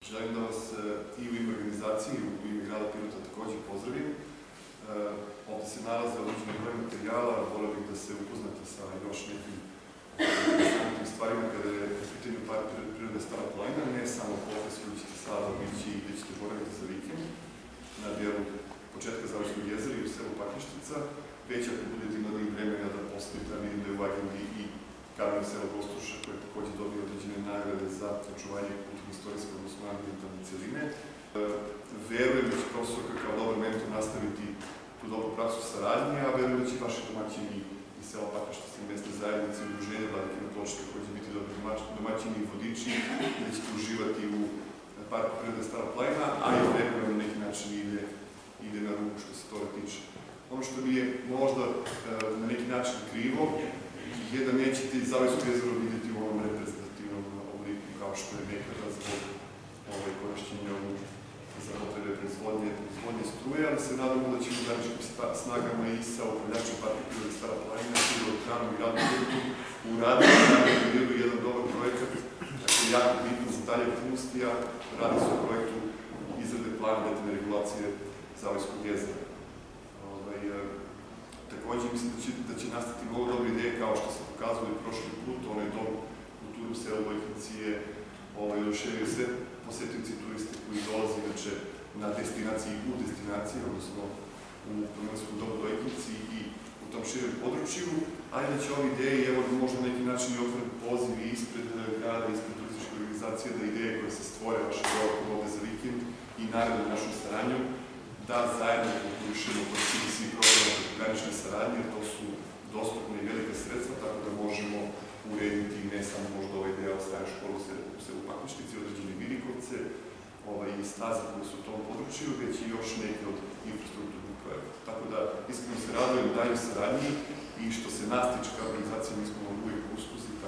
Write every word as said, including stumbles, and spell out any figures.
Želim da vas i u ime organizacije i u ime grada Pirota takođe pozdravim. Ovde se nalaze određeni broj materijala, volio bih da se upoznate sa još nekim interesantnim stvarima kada je u pitanju Park prirode Stara planina, ne samo popis koji ćete sada obići i gde ćete boraviti za vikend na delu početka Zavičkog jezera i u selu Pakljaštica, već ako budete imali vremena da postavite, a vidim da je u agendi i Kamen selo Gostruša, koje je takođe dobio određene nagrade za očuvanje kulturno-istorijske, odnosno ambijentalne celine. Verujem da će profesorka kao dobar mentor nastaviti tu dobru praksu saradnje, a verujem da će vaši domaćini iz sela Pakljaštica i mesne zajednice i udruženja Vladikina Ploča takođe biti dobri domaćini i vodiči, da ćete uživati u Parku prirode Stara planina, a i vremena na neki način ide na ruku što se toga tiče. Ono što mi je možda na neki način krivo je da nećete iz Zavojskog jezera vidjeti u onom reprezentativnom obliku kao što je nekada zbog korišćenja za potrebe proizvodnje struje, ali se nadamo da ćemo zajedničkim snagama i sa upravljačem Parka prirode Stara planina, hidroelektranom i gradom Pirotu uraditi u narednom periodu jedan dobar projekat, dakle jako bitno za dalje aktivnosti, a radi se o projektu izrade plana detaljne regulacije Zavojskog jezera. Takođe, mislim da će nastati mnogo dobre ideje, kao što se pokazalo i prošli put, onaj dom kulture u selu Vojkovci je oduševio sve posetioci turiste koji dolaze inače na destinaciji u destinaciji, odnosno u Planinskom domu Vojkovci i u tom širem području, ali da će ove ideje, evo da možda na neki način i otvoren poziv i ispred grada, ispred turističke organizacije, da ideje koje se stvore vaše dovoljno ovde za vikend i narednom našom saradnjom, da zajedno konkurušemo kod svih programa prekogranične saradnje, to su dostupne i velike sredstva, tako da možemo urediti ne samo možda ovaj deo Stare škole u selu Pakljaštici, određene Vilikovce i staze koje su u tom području, već i još neke od infrastrukturnih projekata. Tako da iskreno se radujem daljoj saradnji i što se nas tiče kao organizacija, mi smo uvijek usluzi